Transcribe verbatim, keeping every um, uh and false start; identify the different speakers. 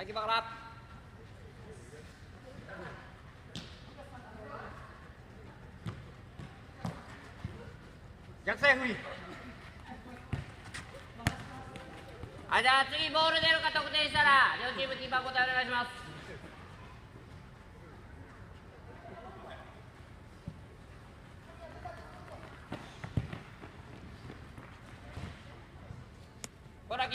Speaker 1: はい、キーパーから逆サイフリー。はい、じゃあ次ボール出るか得点したら両チームキーパー交代お願いします。